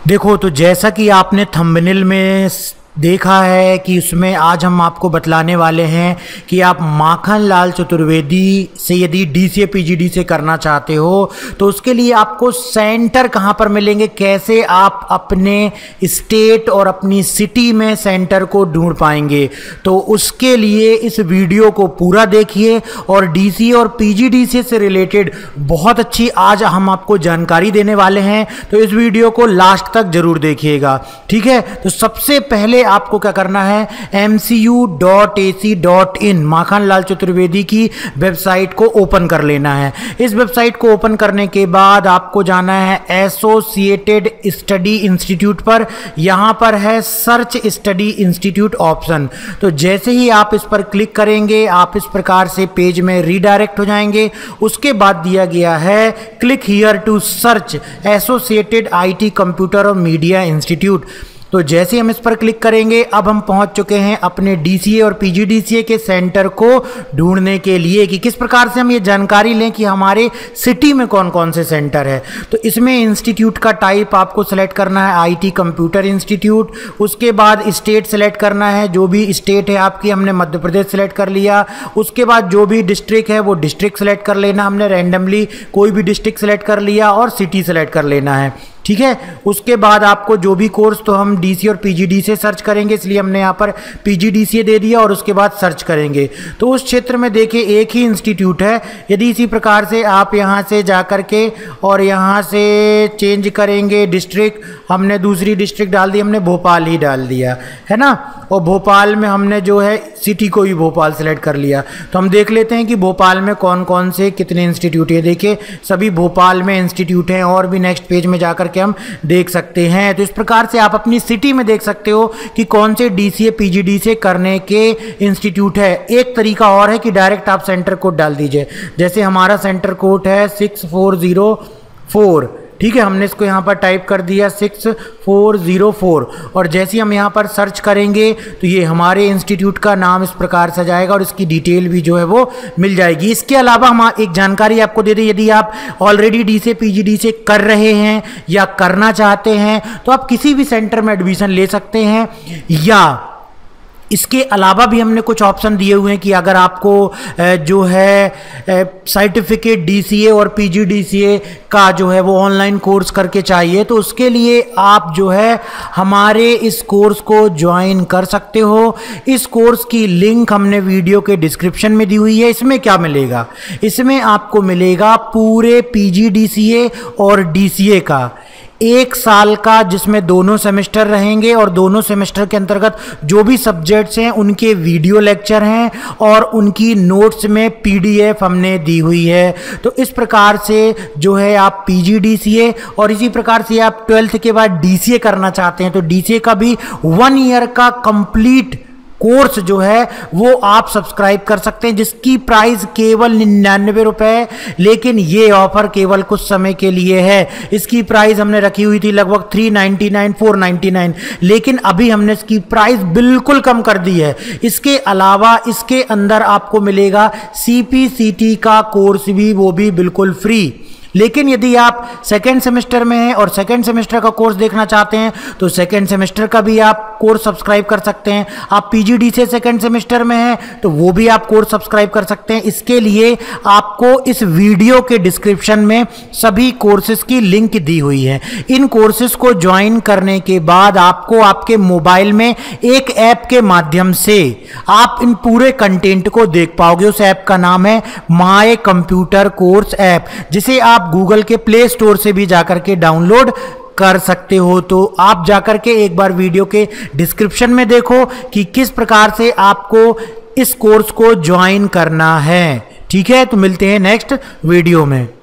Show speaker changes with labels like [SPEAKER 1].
[SPEAKER 1] देखो, तो जैसा कि आपने थंबनेल में देखा है कि उसमें आज हम आपको बतलाने वाले हैं कि आप माखनलाल चतुर्वेदी से यदि डीसीए पीजीडीसीए करना चाहते हो तो उसके लिए आपको सेंटर कहां पर मिलेंगे, कैसे आप अपने स्टेट और अपनी सिटी में सेंटर को ढूंढ पाएंगे। तो उसके लिए इस वीडियो को पूरा देखिए और डीसीए और पीजीडीसीए से रिलेटेड बहुत अच्छी आज हम आपको जानकारी देने वाले हैं, तो इस वीडियो को लास्ट तक जरूर देखिएगा, ठीक है। तो सबसे पहले आपको क्या करना है, mcu.ac.in माखनलाल चतुर्वेदी की वेबसाइट को ओपन कर लेना है। इस वेबसाइट को ओपन करने के बाद आपको जाना है एसोसिएटेड स्टडी इंस्टीट्यूट पर। यहां पर है सर्च स्टडी इंस्टीट्यूट ऑप्शन। तो जैसे ही आप इस पर क्लिक करेंगे आप इस प्रकार से पेज में रीडायरेक्ट हो जाएंगे। उसके बाद दिया गया है click here to search associated IT computer और मीडिया इंस्टीट्यूट। तो जैसे हम इस पर क्लिक करेंगे अब हम पहुंच चुके हैं अपने डीसीए और पीजीडीसीए के सेंटर को ढूंढने के लिए कि किस प्रकार से हम ये जानकारी लें कि हमारे सिटी में कौन कौन से सेंटर है। तो इसमें इंस्टीट्यूट का टाइप आपको सेलेक्ट करना है आईटी कंप्यूटर इंस्टीट्यूट। उसके बाद स्टेट सेलेक्ट करना है, जो भी स्टेट है आपकी, हमने मध्य प्रदेश सेलेक्ट कर लिया। उसके बाद जो भी डिस्ट्रिक्ट है वो डिस्ट्रिक्ट सेलेक्ट कर लेना, हमने रैंडमली कोई भी डिस्ट्रिक्ट सेलेक्ट कर लिया और सिटी सेलेक्ट कर लेना है, ठीक है। उसके बाद आपको जो भी कोर्स, तो हम डीसी और पीजीडीसीए सर्च करेंगे इसलिए हमने यहाँ पर पीजीडीसीए दे दिया और उसके बाद सर्च करेंगे। तो उस क्षेत्र में देखिए एक ही इंस्टीट्यूट है। यदि इसी प्रकार से आप यहाँ से जा कर के और यहाँ से चेंज करेंगे डिस्ट्रिक्ट, हमने दूसरी डिस्ट्रिक्ट डाल दी, हमने भोपाल ही डाल दिया है ना, और भोपाल में हमने जो है सिटी को भी भोपाल सेलेक्ट कर लिया। तो हम देख लेते हैं कि भोपाल में कौन कौन से कितने इंस्टीट्यूट है। देखिए सभी भोपाल में इंस्टीट्यूट हैं और भी नेक्स्ट पेज में जाकर के हम देख सकते हैं। तो इस प्रकार से आप अपनी सिटी में देख सकते हो कि कौन से डीसीए पीजीडीसीए करने के इंस्टीट्यूट है। एक तरीका और है कि डायरेक्ट आप सेंटर कोड डाल दीजिए। जैसे हमारा सेंटर कोड है 6404, ठीक है, हमने इसको यहाँ पर टाइप कर दिया 6404 और जैसे हम यहाँ पर सर्च करेंगे तो ये हमारे इंस्टीट्यूट का नाम इस प्रकार से जाएगा और इसकी डिटेल भी जो है वो मिल जाएगी। इसके अलावा हम एक जानकारी आपको दे दें, यदि आप ऑलरेडी डीसीए पीजीडीसीए कर रहे हैं या करना चाहते हैं तो आप किसी भी सेंटर में एडमिशन ले सकते हैं, या इसके अलावा भी हमने कुछ ऑप्शन दिए हुए हैं कि अगर आपको जो है सर्टिफिकेट डीसीए और पीजीडीसीए का जो है वो ऑनलाइन कोर्स करके चाहिए तो उसके लिए आप जो है हमारे इस कोर्स को ज्वाइन कर सकते हो। इस कोर्स की लिंक हमने वीडियो के डिस्क्रिप्शन में दी हुई है। इसमें क्या मिलेगा, इसमें आपको मिलेगा पूरे पीजीडीसीए और डीसीए का 1 साल का, जिसमें दोनों सेमेस्टर रहेंगे और दोनों सेमेस्टर के अंतर्गत जो भी सब्जेक्ट्स हैं उनके वीडियो लेक्चर हैं और उनकी नोट्स में पीडीएफ हमने दी हुई है। तो इस प्रकार से जो है आप पीजीडीसीए और इसी प्रकार से आप 12th के बाद डीसीए करना चाहते हैं तो डीसीए का भी 1 ईयर का कंप्लीट कोर्स जो है वो आप सब्सक्राइब कर सकते हैं, जिसकी प्राइस केवल 99 रुपए, लेकिन ये ऑफर केवल कुछ समय के लिए है। इसकी प्राइस हमने रखी हुई थी लगभग 399 499, लेकिन अभी हमने इसकी प्राइस बिल्कुल कम कर दी है। इसके अलावा इसके अंदर आपको मिलेगा सीपीसीटी का कोर्स भी, वो भी बिल्कुल फ्री। लेकिन यदि आप सेकेंड सेमेस्टर में हैं और सेकेंड सेमेस्टर का कोर्स देखना चाहते हैं तो सेकेंड सेमेस्टर का भी आप कोर्स सब्सक्राइब कर सकते हैं। आप पीजीडीसीए सेकेंड सेमेस्टर में हैं तो वो भी आप कोर्स सब्सक्राइब कर सकते हैं। इसके लिए आपको इस वीडियो के डिस्क्रिप्शन में सभी कोर्सेज की लिंक दी हुई है। इन कोर्सेज को ज्वाइन करने के बाद आपको आपके मोबाइल में एक ऐप के माध्यम से आप इन पूरे कंटेंट को देख पाओगे। उस ऐप का नाम है माय कंप्यूटर कोर्स ऐप, जिसे आप गूगल के प्ले स्टोर से भी जाकर के डाउनलोड कर सकते हो। तो आप जाकर के एक बार वीडियो के डिस्क्रिप्शन में देखो कि किस प्रकार से आपको इस कोर्स को ज्वाइन करना है, ठीक है। तो मिलते हैं नेक्स्ट वीडियो में।